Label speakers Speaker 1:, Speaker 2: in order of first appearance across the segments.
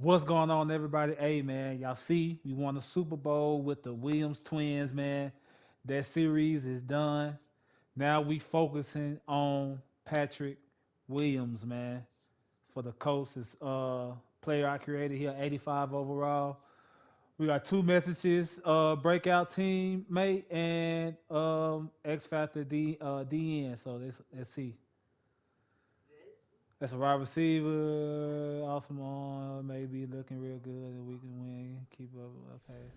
Speaker 1: What's going on, everybody? Hey, man, y'all see we won the Super Bowl with the Williams twins, man. That series is done. Now we focusing on Patrick Williams, man, for the Colts. Is player I created here, 85 overall. We got two messages: breakout team mate and X Factor DN. So let's see. That's a wide receiver. Awesome on. Maybe looking real good. We can win. Keep up. Okay.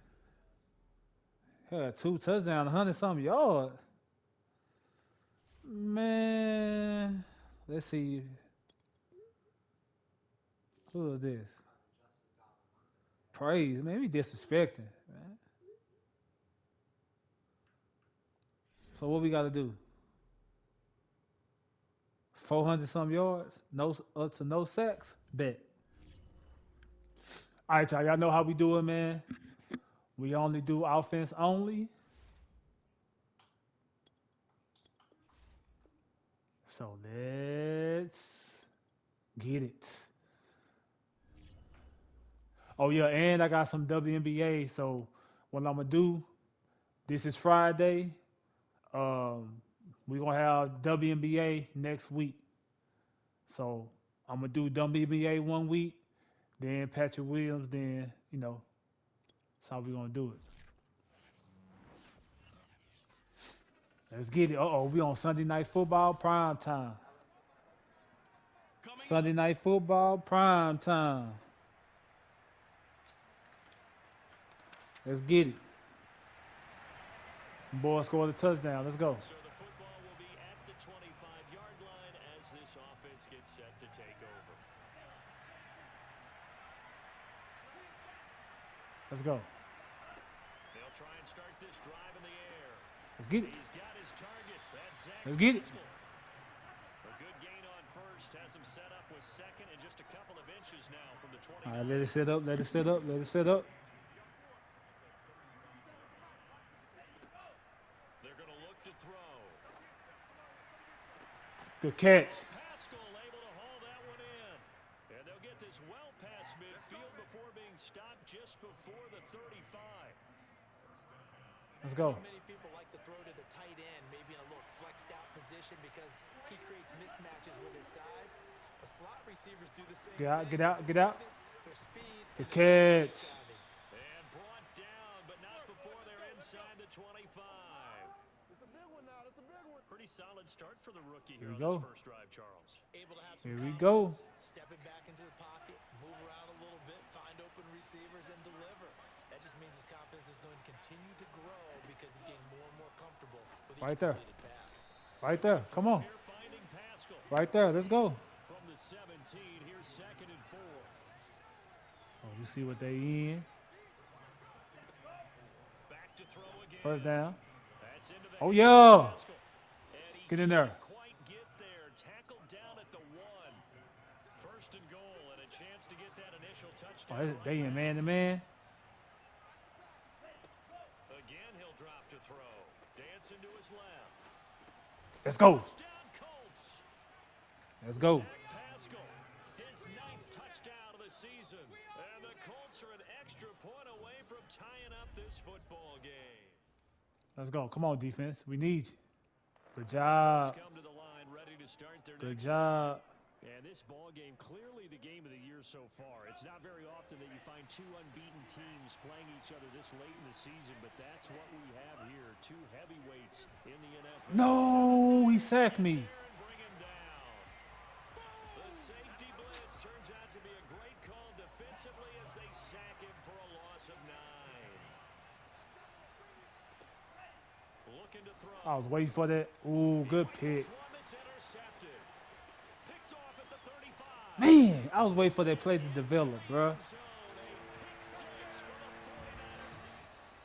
Speaker 1: Hell, two touchdowns, 100 something yards. Man. Let's see. Who is this? Praise. Man, we disrespecting. Man. So what we got to do? 400 some yards? No, up to no sacks? Bet. All right, y'all. Y'all know how we do it, man. We only do offense only. So let's get it. Oh yeah, and I got some WNBA. So what I'm gonna do? This is Friday. Um, we gonna have WNBA next week. So I'm gonna do WNBA one week, then Patrick Williams. Then that's how we gonna do it. Let's get it. Uh oh, we on Sunday Night Football prime time. Sunday Night Football prime time. Let's get it. Boy scored a touchdown. Let's go.
Speaker 2: So the football will be at the 25-yard line as this offense gets set to take over.
Speaker 1: Let's go.
Speaker 2: They'll try and start this drive in the air.
Speaker 1: Let's get it.
Speaker 2: He's got his target. That's Zach
Speaker 1: Let's get it.
Speaker 2: Pascal. A good gain on first. Has him set up with second and just a couple of inches now from the 20.
Speaker 1: All right, let it sit up. Let it sit up. Let it sit up.
Speaker 2: They're going to look to throw.
Speaker 1: Good catch.
Speaker 2: Pascal able to haul that one in. And they'll get this well past midfield before being stopped just before the 35.
Speaker 1: Let's go.
Speaker 3: Many people like to throw to the tight end, maybe in a little flexed out position because he creates mismatches with his size. But slot receivers do the same.
Speaker 1: Get out,
Speaker 3: thing.
Speaker 1: get out, get out.
Speaker 3: Their speed
Speaker 1: Good
Speaker 3: and their
Speaker 1: catch.
Speaker 3: driving.
Speaker 2: And brought down, but not before they're inside the 25.
Speaker 4: It's a big one now. It's a big one.
Speaker 2: Pretty solid start for the rookie
Speaker 1: Here
Speaker 2: here
Speaker 1: we
Speaker 2: on
Speaker 1: go.
Speaker 2: this first drive, Charles.
Speaker 3: Able to have some
Speaker 1: Here we go.
Speaker 3: confidence, stepping back into the pocket, move around a little bit, find open receivers, and deliver. That just means his confidence is going to continue to grow because he's getting more and more comfortable with each
Speaker 1: Right there.
Speaker 3: completed pass.
Speaker 1: Right there. Come on.
Speaker 2: Here finding Pascal.
Speaker 1: Right there. Let's go.
Speaker 2: From the 17, here's 2nd and 4.
Speaker 1: Oh, you see what they in.
Speaker 2: Back to throw again.
Speaker 1: First down.
Speaker 2: That's into the
Speaker 1: Oh,
Speaker 2: hands
Speaker 1: yeah.
Speaker 2: of Pascal. And he
Speaker 1: Get in there.
Speaker 2: can't quite get there. Tackled down at the 1. First and goal and a chance to get that initial
Speaker 1: Oh,
Speaker 2: touchdown.
Speaker 1: they in man to man.
Speaker 2: Again, he'll drop to throw. Dancing to his left.
Speaker 1: Let's go.
Speaker 2: Touchdown Colts.
Speaker 1: Let's go.
Speaker 2: Zach Pascal, his 9th touchdown of the season. And the Colts are an extra point away from tying up this football game.
Speaker 1: Let's go. Come on, defense. We need you. Good job.
Speaker 2: Come to the line, ready to start their
Speaker 1: Good
Speaker 2: next
Speaker 1: job.
Speaker 2: And this ball game, clearly the game of the year so far. It's not very often that you find two unbeaten teams playing each other this late in the season, but that's what we have here. Two heavyweights in the NFL.
Speaker 1: No, he sacked me.
Speaker 2: There and bring him down. The safety blitz turns out to be a great call defensively as they sack him for a loss of 9. Looking to throw.
Speaker 1: I was waiting for that. Ooh, good pick.
Speaker 2: One that's intercepted. Picked off at the 35.
Speaker 1: Man, I was waiting for that play to develop, bro.
Speaker 2: Zone, a pick six for the 49ers.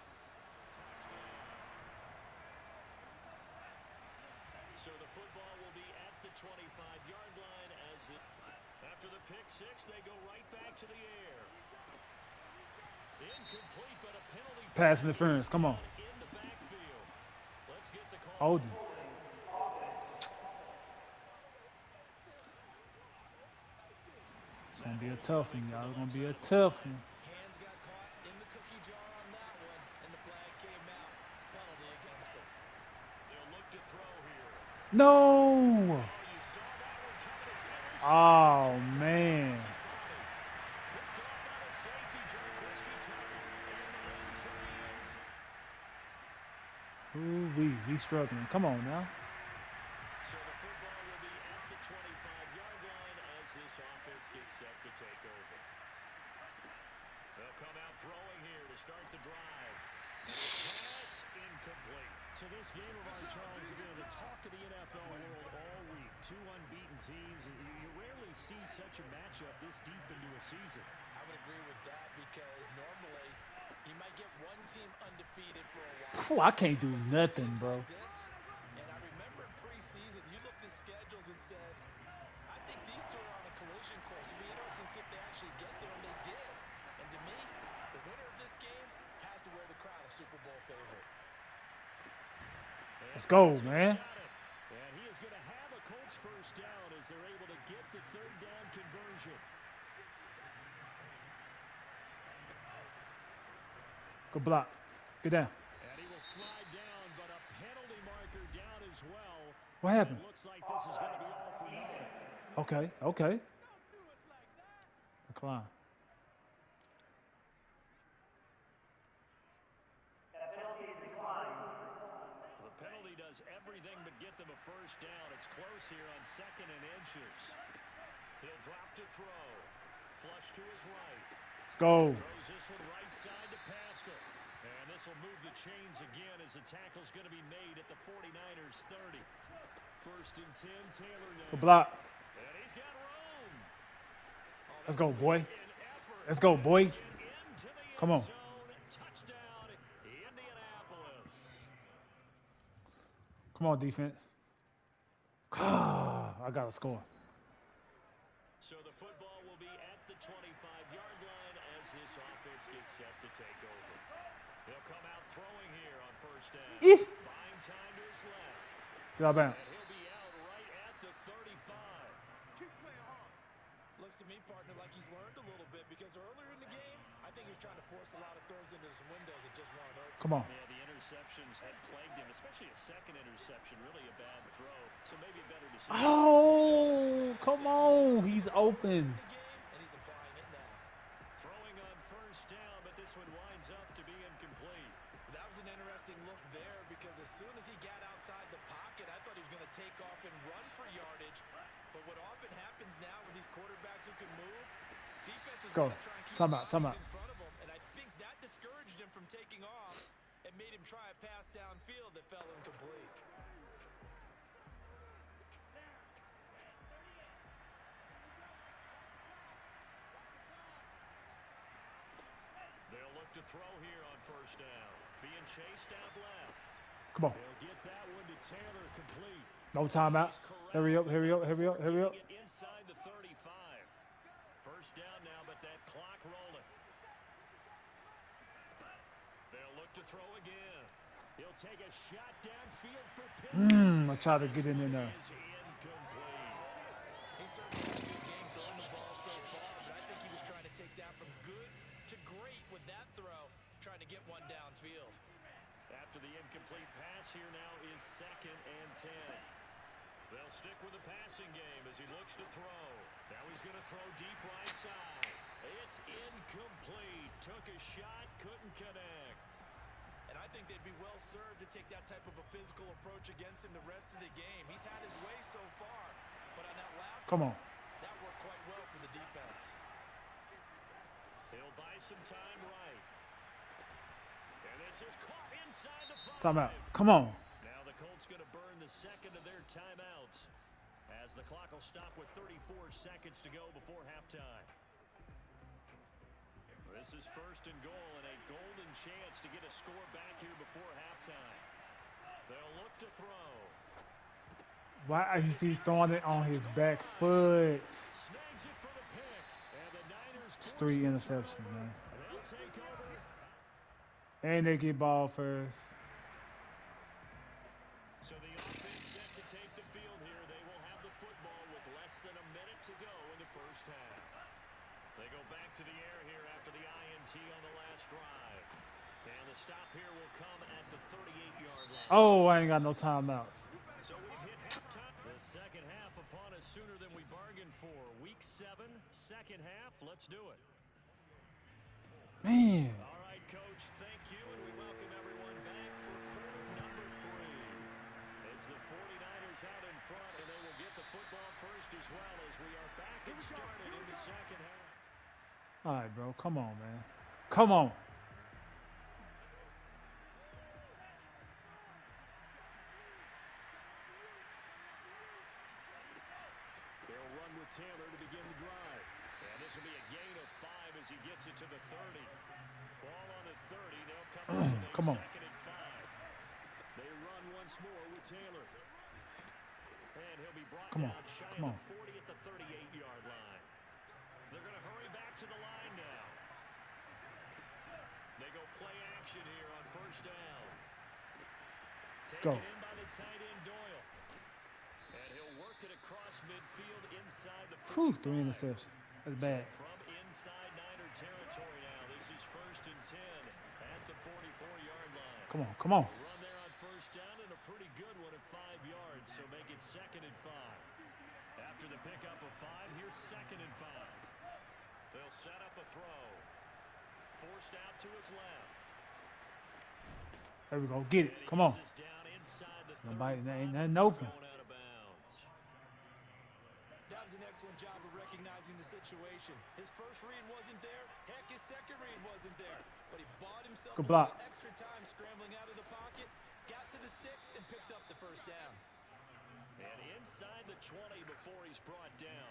Speaker 2: So the football will be at the 25-yard line as after the pick six, they go right back to the air. Incomplete, but a penalty.
Speaker 1: Pass interference. Come on.
Speaker 2: In the backfield. Let's get the call.
Speaker 1: Hold him. It's gonna be a tough one, y'all. It's gonna be a tough one.
Speaker 3: Hands got caught in the cookie jar on that one, and the flag came out. Penalty against him.
Speaker 2: They'll look to throw here.
Speaker 1: No.
Speaker 2: Oh, you saw that one coming. It's intercepted.
Speaker 1: Oh man.
Speaker 2: Picked off by the safety, Jarquiski Turner. And turns.
Speaker 1: Ooh, we struggling. Come on now.
Speaker 2: So the football will be at the 25-yard line as this offense gets set to take over. They'll come out throwing here to start the drive. Pass incomplete. So this game of our Charles has been the talk of the NFL world all week. Two unbeaten teams. You rarely see such a matchup this deep into a season.
Speaker 3: I would agree with that because normally you might get one team undefeated for a while.
Speaker 1: Oh, I can't do nothing, bro.
Speaker 3: And I remember in preseason, you looked at schedules and said, I think these two are on a collision course. It'd be interesting to see if they actually get there, and they did. And to me, the winner of this game has to wear the crown of Super Bowl favorite.
Speaker 1: Let's go, man.
Speaker 2: And he is going to have a Colts first down as they're able to get the third down conversion.
Speaker 1: Good block. Get down.
Speaker 2: And he will slide down, but a penalty marker down as well.
Speaker 1: What happened?
Speaker 2: It looks like this is going to be all for naught.
Speaker 1: Okay, okay. Decline.
Speaker 2: The penalty does everything but get them a first down. It's close here on 2nd and inches. He'll drop to throw. Flush to his right.
Speaker 1: Let's go.
Speaker 2: Throws this one right side to Pascal. And this will move the chains again as the tackle's going to be made at the 49ers 30. 1st and 10, Taylor now.
Speaker 1: Good block.
Speaker 2: And he's got room.
Speaker 1: Let's go, boy.
Speaker 2: An effort.
Speaker 1: Let's go, boy.
Speaker 2: Into the
Speaker 1: Come on.
Speaker 2: end zone. Touchdown, Indianapolis.
Speaker 1: Come on, defense. I got to score.
Speaker 2: So the football will be at the 25-yard line as this offense gets set to take over. He'll come out throwing here on 1st down. Buying time to his left.
Speaker 1: Get out of bounds.
Speaker 2: And he'll be out right at the 35.
Speaker 3: Looks to me, partner, like he's learned a little bit because earlier in the game, I think he was trying to force a lot of throws into some windows that just weren't open.
Speaker 1: Come on.
Speaker 2: Yeah, the interceptions had plagued him, especially a second interception, really a bad throw. So maybe a better decision.
Speaker 1: Oh, come on. He's open.
Speaker 3: In the game, and he's applying it now.
Speaker 2: Throwing on 1st down, but this one winds up to be incomplete.
Speaker 3: That was an interesting look there because as soon as he got outside the pocket, I thought he was going to take off and run for yardage. But what often happens now with these quarterbacks who can move, defenses
Speaker 1: Go.
Speaker 3: want to try and keep
Speaker 1: Time out, time
Speaker 3: bodies
Speaker 1: out.
Speaker 3: in front of him, and I think that discouraged him from taking off and made him try a pass downfield that fell incomplete.
Speaker 2: They'll look to throw here on 1st down. Being chased out left.
Speaker 1: Come on.
Speaker 2: They'll get that one to Taylor complete.
Speaker 1: No timeout. Hurry up, hurry up, hurry up, hurry up.
Speaker 2: Getting it inside the 35. 1st down now, but that clock rolling. They'll look to throw again. He'll take a shot downfield for Pitt.
Speaker 1: I tried to get in there.
Speaker 2: Is incomplete.
Speaker 3: He certainly had a good game throwing the ball so far, but I think he was trying to take that from good to great with that throw, trying to get one downfield.
Speaker 2: After the incomplete pass, here now is 2nd and 10. They'll stick with the passing game as he looks to throw. Now he's going to throw deep right side. It's incomplete. Took a shot, couldn't connect.
Speaker 3: And I think they'd be well served to take that type of a physical approach against him the rest of the game. He's had his way so far, but on that last
Speaker 1: Come on.
Speaker 3: that worked quite well for the defense.
Speaker 2: He'll buy some time right. And this is caught inside the 5.
Speaker 1: Timeout. Come on.
Speaker 2: Now the Colts going to burn the second of their timeouts as the clock will stop with 34 seconds to go before halftime. This is 1st and goal and a golden chance to get a score back here before halftime. They'll look to throw.
Speaker 1: Why is he throwing it on his back foot?
Speaker 2: Snags it for the pick. And the Niners
Speaker 1: It's
Speaker 2: force
Speaker 1: 3
Speaker 2: the
Speaker 1: interceptions,
Speaker 2: turnover.
Speaker 1: man.
Speaker 2: They'll take over.
Speaker 1: And they get ball first.
Speaker 2: So the offense set to take the field here. They will have the football with less than a minute to go in the 1st half. to the air here after the INT on the last drive. And the stop here will come at the 38-yard line.
Speaker 1: Oh, I ain't got no timeouts.
Speaker 2: So we've hit halftime. The second half upon us sooner than we bargained for. Week 7, second half. Let's do it.
Speaker 1: Man.
Speaker 2: All right, Coach, thank you, and we welcome everyone back for quarter number 3. It's the 49ers out in front, and they will get the football first as well as we are back and started in the second half.
Speaker 1: All right, bro. Come on, man. Come on.
Speaker 2: They'll run with Taylor to begin the drive. And this will be a gain of 5 as he gets it to the 30. Ball on the 30. They'll come up with a
Speaker 1: Come on.
Speaker 2: second and 5. They run once more with Taylor. And he'll be brought
Speaker 1: Come on.
Speaker 2: down shy
Speaker 1: Come
Speaker 2: of
Speaker 1: on.
Speaker 2: the 40 at the 38-yard line. They're going to hurry back to the line now. They go play action here on first down.
Speaker 1: Let's go.
Speaker 2: Taken in by the tight end Doyle. And he'll work it across midfield inside the 45.
Speaker 1: Whew, 3 interceptions. That's bad.
Speaker 2: So from inside Niner territory now, this is first and 10 at the 44-yard line.
Speaker 1: Come on. Come on.
Speaker 2: Run there on first down and a pretty good one at 5 yards, so make it second and 5. After the pickup of 5, here's second and 5. They'll set up a throw. Forced out to his left.
Speaker 1: There we go. Get it.
Speaker 2: And he
Speaker 1: Come on.
Speaker 2: gets us down inside the
Speaker 1: Nobody,
Speaker 2: 35
Speaker 1: ain't nothing
Speaker 2: before
Speaker 1: open.
Speaker 2: going out of bounds.
Speaker 3: That was an excellent job of recognizing the situation. His first read wasn't there. Heck, his second read wasn't there. But he bought himself
Speaker 1: Good
Speaker 3: a
Speaker 1: block.
Speaker 3: little extra time scrambling out of the pocket, got to the sticks, and picked up the first down.
Speaker 2: And inside the 20 before he's brought down.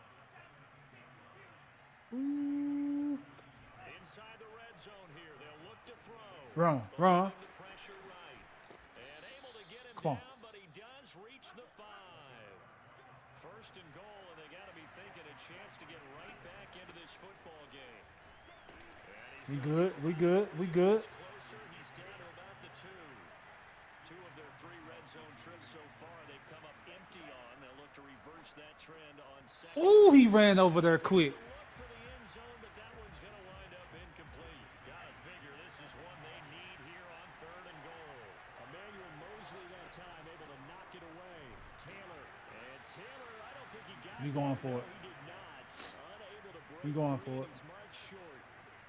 Speaker 1: Ooh.
Speaker 2: Inside the red zone here, they'll look to throw.
Speaker 1: Run. Run.
Speaker 2: The pressure right. And able to get him
Speaker 1: Come on.
Speaker 2: down, but he does reach the 5. First and goal, and they got to be thinking a chance to get right back into this football game. And
Speaker 1: We
Speaker 2: he's
Speaker 1: good. We good. We good.
Speaker 2: closer. He's down to about the 2. 2 of their 3 red zone trips so far, they've come up empty on. They'll look to reverse that trend on second.
Speaker 1: Ooh, he ran over there quick.
Speaker 2: Look for the end zone, but that one's going to wind up incomplete. Gotta figure this is one they need here on third and goal. Emmanuel Mosley that time able to knock it away. Taylor, and Taylor, I don't think he got
Speaker 1: We
Speaker 2: that.
Speaker 1: going for
Speaker 2: No,
Speaker 1: it.
Speaker 2: he did not. Unable to break
Speaker 1: We going
Speaker 2: free,
Speaker 1: for
Speaker 2: and
Speaker 1: it.
Speaker 2: he's marked short.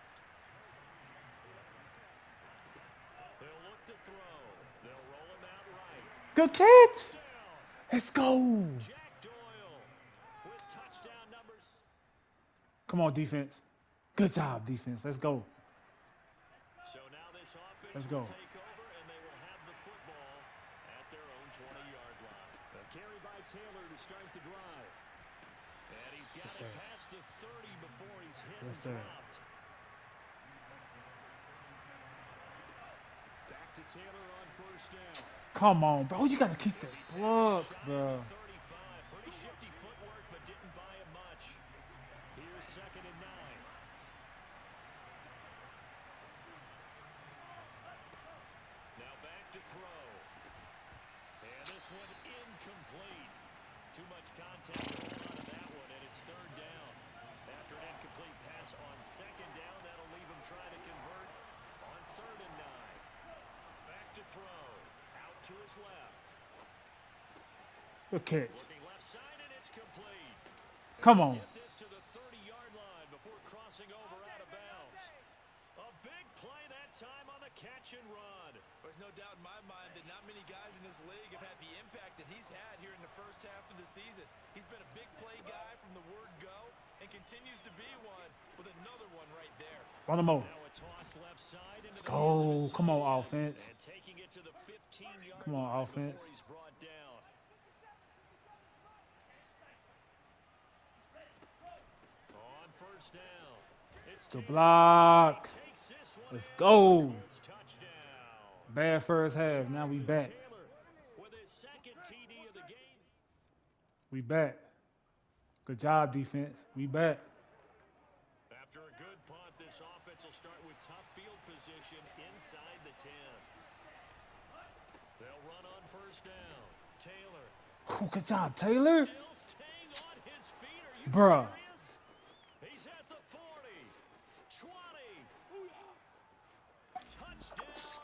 Speaker 2: They'll look to throw. They'll roll him out right.
Speaker 1: Good catch.
Speaker 2: Down.
Speaker 1: Let's go.
Speaker 2: Jack Doyle with touchdown numbers.
Speaker 1: Come on, defense. Good job, defense. Let's go.
Speaker 2: So now this offense
Speaker 1: Let's
Speaker 2: will
Speaker 1: go.
Speaker 2: take over, and they will have the football at their own 20-yard line. A carry by Taylor to start the drive. And he's got
Speaker 1: Yes,
Speaker 2: it
Speaker 1: sir.
Speaker 2: past the 30 before he's hit
Speaker 1: Yes,
Speaker 2: and
Speaker 1: sir.
Speaker 2: dropped. Back to Taylor on first down.
Speaker 1: Come on, bro. You got to keep that
Speaker 2: He
Speaker 1: block,
Speaker 2: tackled shy
Speaker 1: bro.
Speaker 2: of the 35. Pretty shifty footwork, but didn't buy him much. Here's second and 9. Now back to throw. And this one incomplete. Too much contact to hold on to that one, and it's third down. After an incomplete pass on second down, that'll leave him trying to convert on third and 9. Back to throw. Out to his left.
Speaker 1: Good catch.
Speaker 2: Looking left side, and it's complete.
Speaker 1: Come on.
Speaker 2: Get this to the 30-yard line before crossing over out of bounds. A big play that time on the catch and run.
Speaker 3: There's no doubt in my mind that not many guys in this league have had the impact that he's had here in the first half of the season. He's been a big play guy from the word go and continues to be one with another one right there.
Speaker 1: Run them over.
Speaker 2: Now a toss left side into
Speaker 1: Let's
Speaker 2: the hands of
Speaker 1: go.
Speaker 2: his
Speaker 1: Come on,
Speaker 2: tight end,
Speaker 1: offense.
Speaker 2: And taking it to the 15-yard
Speaker 1: Come on,
Speaker 2: line
Speaker 1: offense.
Speaker 2: before he's brought down. On first down. It's
Speaker 1: Good
Speaker 2: Taylor.
Speaker 1: block.
Speaker 2: Takes this one
Speaker 1: Let's
Speaker 2: in.
Speaker 1: go.
Speaker 2: It's touchdown.
Speaker 1: Bad first half. Now we back.
Speaker 2: Taylor with his second TD of the game.
Speaker 1: We back. Good job, defense. We back.
Speaker 2: After a good punt, this offense will start with tough field position inside the 10. They'll run on first down. Taylor.
Speaker 1: Ooh, good job, Taylor.
Speaker 2: Still staying on his feet. Are you
Speaker 1: Bruh.
Speaker 2: serious? He's at the 40.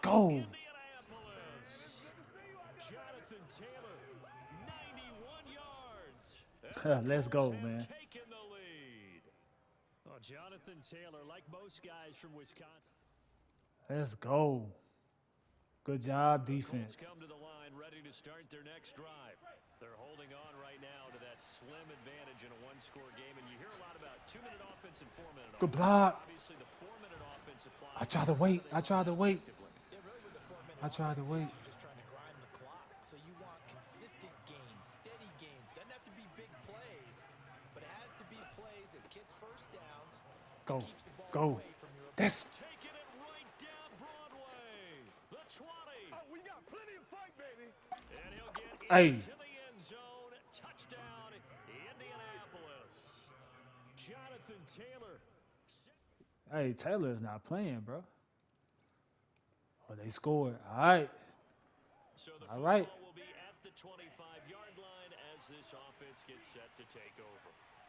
Speaker 1: go.
Speaker 2: Indianapolis. Jonathan Taylor, 91 yards.
Speaker 1: Let's go, man.
Speaker 2: Taking the lead. Well, Jonathan Taylor, like most guys from Wisconsin.
Speaker 1: Let's go. Good job,
Speaker 2: Colts
Speaker 1: defense.
Speaker 2: come to the line ready to start their next drive. They're holding on right now to that slim advantage in a one-score game, and you hear a lot about 2-minute offense and 4-minute offense.
Speaker 1: Good block.
Speaker 2: Obviously, the 4-minute offense applies.
Speaker 1: I tried to wait. I tried to wait.
Speaker 3: Yeah, really with the 4-minute
Speaker 1: I tried to wait.
Speaker 3: offense, you're just trying to grind the clock. So you want consistent gains, steady gains. Doesn't have to be big plays, but it has to be plays that gets first downs.
Speaker 1: Go.
Speaker 3: Keeps the ball
Speaker 1: Go.
Speaker 3: away from your
Speaker 1: That's
Speaker 2: Taking it right down Broadway. The 20.
Speaker 4: Oh, we got plenty of fight, baby.
Speaker 2: And he'll get
Speaker 1: Hey.
Speaker 2: into the end zone. Touchdown, Indianapolis. Jonathan Taylor.
Speaker 1: hey, Taylor's not playing, bro. Oh, they scored. All right.
Speaker 2: So the
Speaker 1: All
Speaker 2: football
Speaker 1: right.
Speaker 2: will be at the 25-yard line as this offense gets set to take over.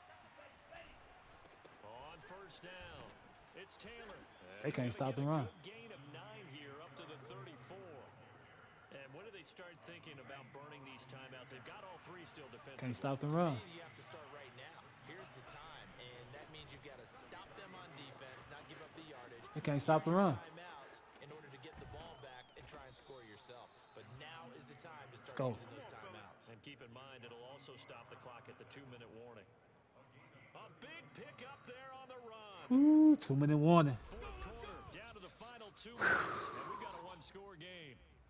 Speaker 2: On first down, it's Taylor.
Speaker 1: They can't stop the run.
Speaker 2: Good gain of 9 here up to the 34. And when do they start thinking about burning these timeouts? They've got all three still defensively.
Speaker 1: Can't stop the run.
Speaker 3: You have to start right now. Here's the time, and that means you've got to stop them on defense, not give up the yardage.
Speaker 1: They can't stop the
Speaker 3: Use your
Speaker 1: run.
Speaker 3: timeouts in order to get the ball back and try and score yourself. But now is the time to start
Speaker 1: go.
Speaker 3: using those timeouts.
Speaker 2: And keep in mind, it'll also stop the clock at the 2-minute warning. A big pickup there on the run.
Speaker 1: Ooh, 2-minute warning.
Speaker 2: Fourth quarter, down to the final 2 minutes, and we've got a one-score game.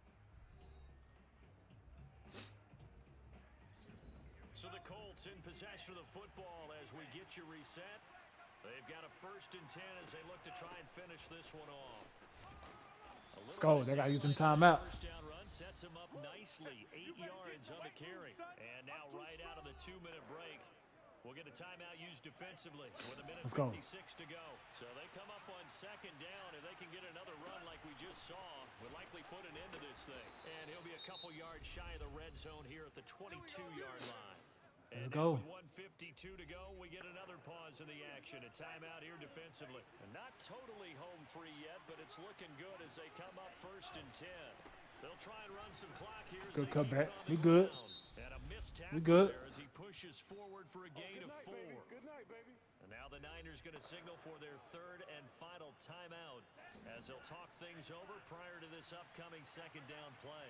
Speaker 2: So the Colts in possession of the football as we get you reset. They've got a 1st and 10 as they look to try and finish this one off.
Speaker 1: Let's go. They got to use them timeouts.
Speaker 2: First down run sets them up nicely. 8 yards on the carry. And now right out of the 2-minute break, we'll get a timeout used defensively with a minute
Speaker 1: Let's go.
Speaker 2: 56 to go. So they come up on 2nd down. If they can get another run like we just saw, would likely put an end to this thing. And he'll be a couple yards shy of the red zone here at the 22-yard line.
Speaker 1: Let's
Speaker 2: And
Speaker 1: go.
Speaker 2: now with 1:52 to go, we get another pause in the action. A timeout here defensively. And not totally home free yet, but it's looking good as they come up 1st and 10. They'll try and run some clock here. as
Speaker 1: Good
Speaker 2: they keep
Speaker 1: cutback.
Speaker 2: it on
Speaker 1: We
Speaker 2: the
Speaker 1: good.
Speaker 2: ground. And a missed
Speaker 1: We
Speaker 2: tackle
Speaker 1: good.
Speaker 2: there as he pushes forward for a gain
Speaker 4: Good
Speaker 2: of
Speaker 4: night,
Speaker 2: 4.
Speaker 4: baby. Good night, baby.
Speaker 2: And now the Niners going to signal for their 3rd and final timeout as they'll talk things over prior to this upcoming 2nd down play.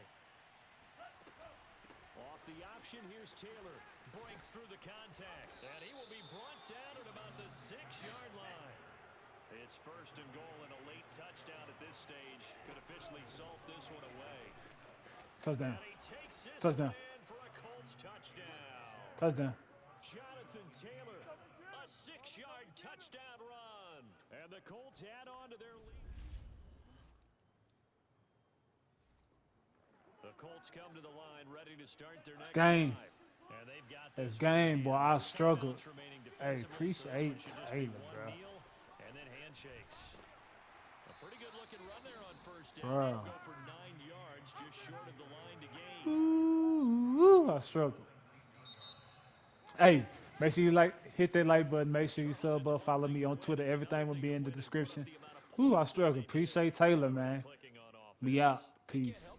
Speaker 2: Off the option, here's Taylor. Breaks through the contact. And he will be brought down at about the 6-yard line. It's 1st and goal, and a late touchdown at this stage could officially salt this one away.
Speaker 1: Touchdown.
Speaker 2: And he takes this
Speaker 1: Touchdown.
Speaker 2: one in for a Colts touchdown.
Speaker 1: Touchdown.
Speaker 2: Jonathan Taylor, a 6-yard touchdown run. And the Colts add on to their lead. The Colts come to the line ready to start their next
Speaker 1: game.
Speaker 2: drive. And they've got
Speaker 1: This
Speaker 2: this
Speaker 1: game, boy, I
Speaker 2: timeouts
Speaker 1: struggled.
Speaker 2: remaining
Speaker 1: Hey,
Speaker 2: defensively, so this
Speaker 1: appreciate
Speaker 2: one should just be
Speaker 1: Taylor,
Speaker 2: one
Speaker 1: bro.
Speaker 2: kneel and then handshakes. A pretty good looking run there on 1st down.
Speaker 1: Bro.
Speaker 2: They'll go for 9 yards, just short of the line to gain.
Speaker 1: Ooh, I struggle. Hey, make sure you hit that like button. Make sure you sub up. Follow me on Twitter. Everything will be in the description. Ooh, I struggle. Appreciate Taylor, man.
Speaker 2: Clicking on offense.
Speaker 1: Me out. Peace.